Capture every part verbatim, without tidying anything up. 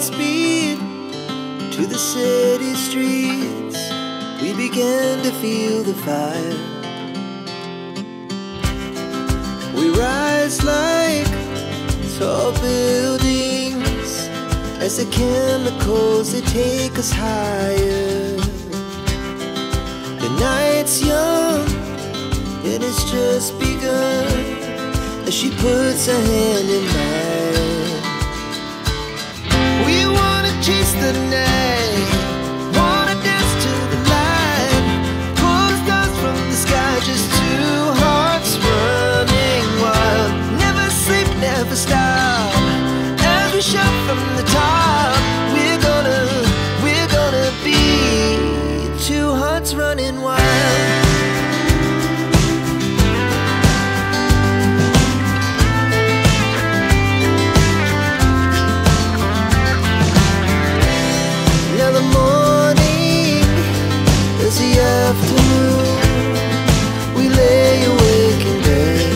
speed to the city streets. We began to feel the fire. We rise like tall buildings as the chemicals, they take us higher. The night's young and it's just begun as she puts her hand in mine. We wanna chase the night, wanna dance to the light, pull stars from the sky, just two hearts running wild. Never sleep, never stop, as we shout from the top. We're gonna, we're gonna be two hearts running wild. Now the morning is the afternoon. We lay awake in bed.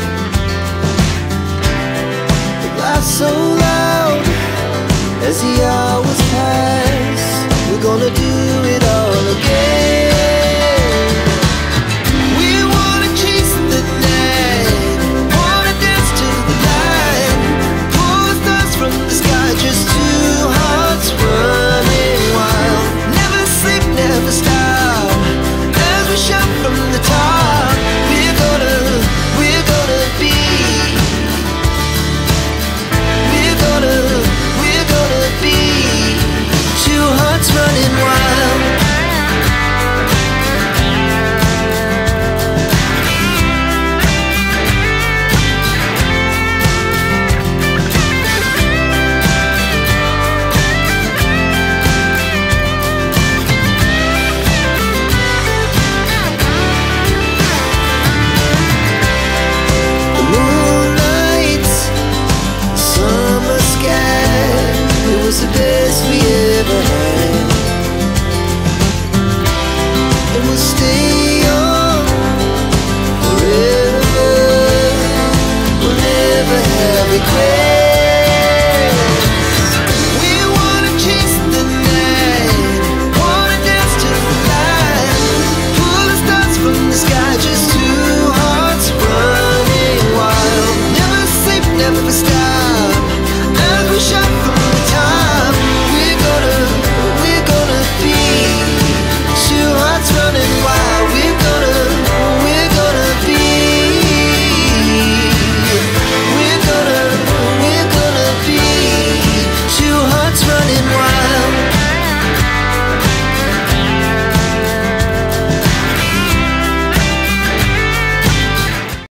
The glass so loud as the hours pass. We're gonna do it all again. We wanna chase the night, wanna dance to the light, pull stars from the sky, just two hearts running wild. Never sleep, never stop, as we shout from the top. We're gonna, we're gonna be, we're gonna, we're gonna be two hearts running wild. The moonlight, summer sky, it was the best we ever had. And we'll stay on forever, we'll never have regret.